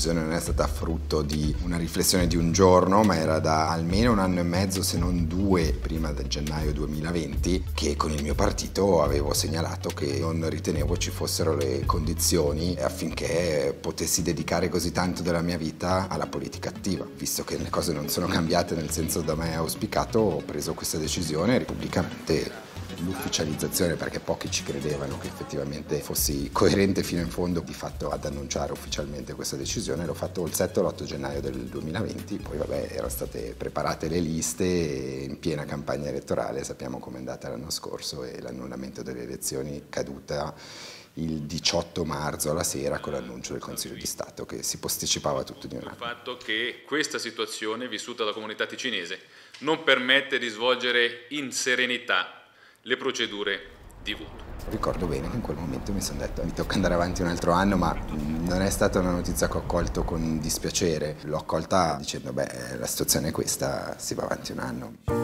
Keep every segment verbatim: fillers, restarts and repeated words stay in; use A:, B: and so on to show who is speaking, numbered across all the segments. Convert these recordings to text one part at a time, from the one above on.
A: decisione non è stata frutto di una riflessione di un giorno, ma era da almeno un anno e mezzo, se non due, prima del gennaio duemilaventi, che con il mio partito avevo segnalato che non ritenevo ci fossero le condizioni affinché potessi dedicare così tanto della mia vita alla politica attiva. Visto che le cose non sono cambiate nel senso da me auspicato, ho preso questa decisione pubblicamente. L'ufficializzazione, perché pochi ci credevano che effettivamente fossi coerente fino in fondo di fatto ad annunciare ufficialmente questa decisione, l'ho fatto il sette o l'otto gennaio del duemilaventi. Poi vabbè, erano state preparate le liste in piena campagna elettorale, sappiamo com'è andata l'anno scorso, e l'annullamento delle elezioni caduta il diciotto marzo alla sera con l'annuncio del Consiglio di Stato che si posticipava tutto di un anno.
B: Il fatto che questa situazione vissuta dalla comunità ticinese non permette di svolgere in serenità le procedure di voto.
A: Ricordo bene che in quel momento mi sono detto mi tocca andare avanti un altro anno, ma non è stata una notizia che ho accolto con dispiacere, l'ho accolta dicendo beh, la situazione è questa, si va avanti un anno.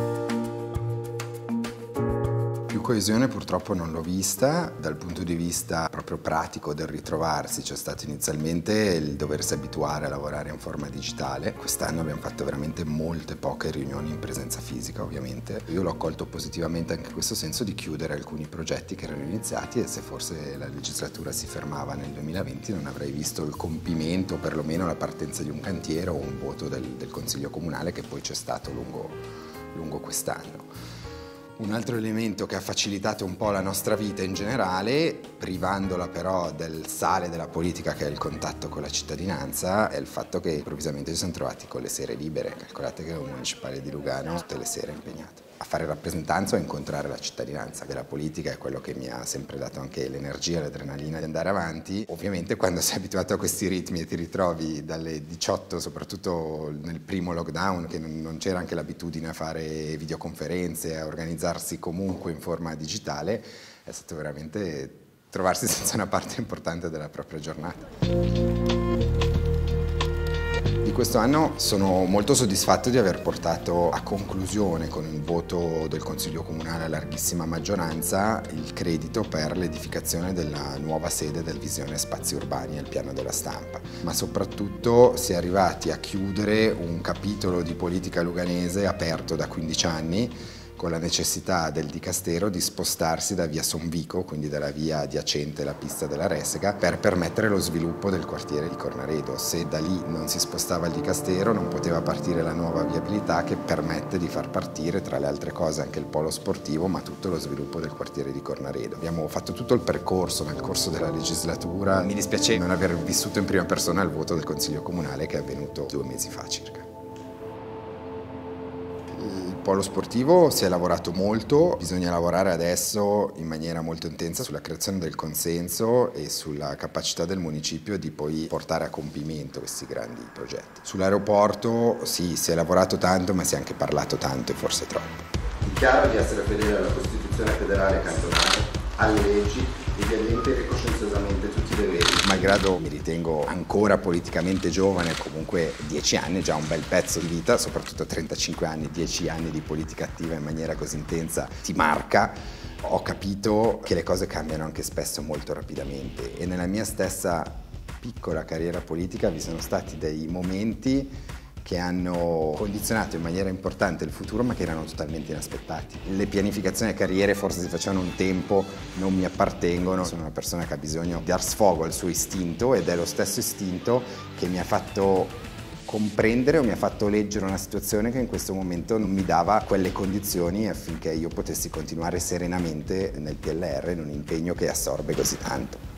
A: Più coesione purtroppo non l'ho vista, dal punto di vista proprio pratico del ritrovarsi c'è stato inizialmente il doversi abituare a lavorare in forma digitale. Quest'anno abbiamo fatto veramente molte poche riunioni in presenza fisica, ovviamente. Io l'ho accolto positivamente anche in questo senso di chiudere alcuni progetti che erano iniziati, e se forse la legislatura si fermava nel duemilaventi non avrei visto il compimento, o perlomeno la partenza di un cantiere o un voto del, del Consiglio Comunale che poi c'è stato lungo, lungo quest'anno. Un altro elemento che ha facilitato un po' la nostra vita in generale, privandola però del sale della politica che è il contatto con la cittadinanza, è il fatto che improvvisamente ci siamo trovati con le sere libere. Calcolate che un municipale di Lugano tutte le sere è impegnato a fare rappresentanza o a incontrare la cittadinanza della politica, è quello che mi ha sempre dato anche l'energia e l'adrenalina di andare avanti. Ovviamente quando sei abituato a questi ritmi e ti ritrovi dalle diciotto, soprattutto nel primo lockdown, che non c'era anche l'abitudine a fare videoconferenze, a organizzarsi comunque in forma digitale, è stato veramente trovarsi senza una parte importante della propria giornata. Di questo anno sono molto soddisfatto di aver portato a conclusione con il voto del Consiglio Comunale a larghissima maggioranza il credito per l'edificazione della nuova sede del Visione Spazi Urbani al piano della Stampa, ma soprattutto si è arrivati a chiudere un capitolo di politica luganese aperto da quindici anni, con la necessità del Dicastero di spostarsi da via Sonvico, quindi dalla via adiacente alla pista della Ressega, per permettere lo sviluppo del quartiere di Cornaredo. Se da lì non si spostava il Dicastero non poteva partire la nuova viabilità che permette di far partire tra le altre cose anche il polo sportivo, ma tutto lo sviluppo del quartiere di Cornaredo. Abbiamo fatto tutto il percorso nel corso della legislatura. Mi dispiace non aver vissuto in prima persona il voto del Consiglio Comunale che è avvenuto due mesi fa circa. Il polo sportivo si è lavorato molto, bisogna lavorare adesso in maniera molto intensa sulla creazione del consenso e sulla capacità del municipio di poi portare a compimento questi grandi progetti. Sull'aeroporto sì, si è lavorato tanto, ma si è anche parlato tanto e forse troppo.
C: Dichiaro di essere fedele alla Costituzione federale e cantonale, alle leggi e di adempiere coscienziosamente tutti i doveri.
A: Malgrado mi ritengo ancora politicamente giovane, comunque dieci anni è già un bel pezzo di vita, soprattutto trentacinque anni, dieci anni di politica attiva in maniera così intensa ti marca. Ho capito che le cose cambiano anche spesso molto rapidamente e nella mia stessa piccola carriera politica vi sono stati dei momenti che hanno condizionato in maniera importante il futuro, ma che erano totalmente inaspettati. Le pianificazioni e carriere forse si facevano un tempo, non mi appartengono, sono una persona che ha bisogno di dar sfogo al suo istinto ed è lo stesso istinto che mi ha fatto comprendere o mi ha fatto leggere una situazione che in questo momento non mi dava quelle condizioni affinché io potessi continuare serenamente nel P L R in un impegno che assorbe così tanto.